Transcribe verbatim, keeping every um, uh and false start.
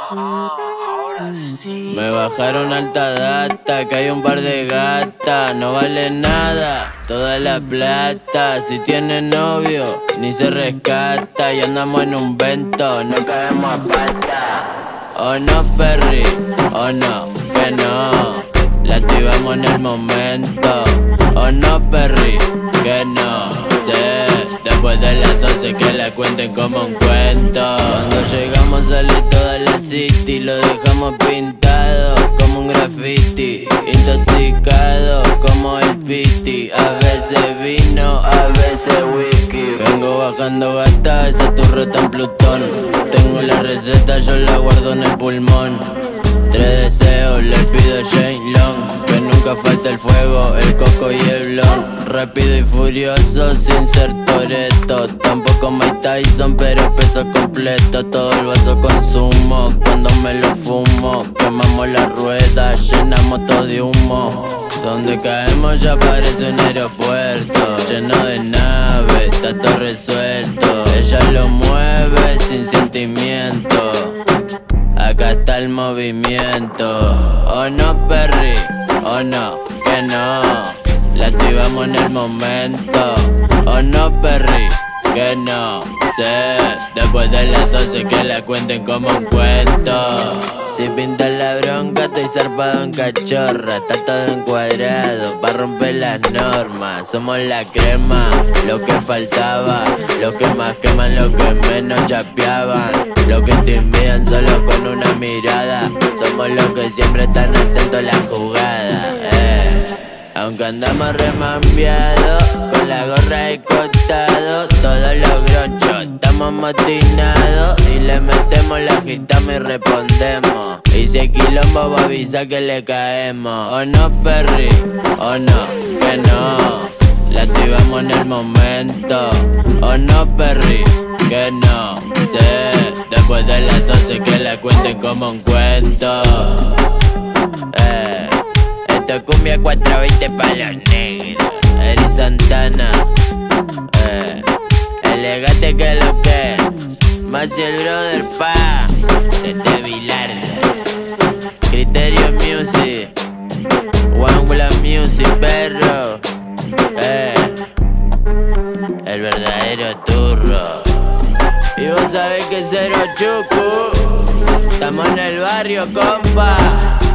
Me bajaron alta data, que hay un par de gatas, no vale nada, toda la plata. Si tiene novio, ni se rescata, y andamos en un vento, no caemos a pata. Oh no, Perry, oh no, que no, la activamos en el momento. Oh no, Perry, que no, sé, después de las doce que la cuenten como un cuento. Cuando llegamos sale toda la city, lo dejamos pintado como un graffiti, intoxicado como el piti. A veces vino, a veces whisky. Vengo bajando gata, esa turro está en Plutón. Tengo la receta, yo la guardo en el pulmón. Tres deseos le pido a Shane Long, que nunca falte el fuego, el coco y el blon. Rápido y furioso sin ser Toretto, tampoco Mike Tyson pero peso completo. Todo el vaso consumo cuando me lo fumo. Quemamos la rueda, llenamos todo de humo. Donde caemos ya parece un aeropuerto, lleno de naves, está todo resuelto. Ella lo mueve sin sentimiento, acá está el movimiento. Oh no, Perry, oh no, que no, la activamos en el momento. Oh no, Perry, que no, sé, después de las doce que la cuenten como un cuento. Si pinta la bronca estoy zarpado en cachorra, está todo encuadrado pa' romper las normas. Somos la crema, lo que faltaba, lo que más queman, lo que menos chapeaban, lo que intimidan solo con una mirada. Somos los que siempre están atentos a la jugada, eh. Aunque andamos remambiados, con la gorra de costado, todos los gronchos estamos motinados y le metemos, la agitamos y respondemos. Y si hay quilombo va a avisar que le caemos. Oh no, Perry, oh no, que no, la activamos en el momento. Oh no, Perry, que no, sé, después de las doce que la cuenten como un cuento. Eh. Esto cumbia cuatro veinte pa' los negros. Eri Santana, eh, elegante que lo que, más el brother pa' Tete Vilarda, Criterio Music, Wangula Music, perro, eh, el verdadero turro. Y vos sabés que Cero Chucu, estamos en el barrio, compa.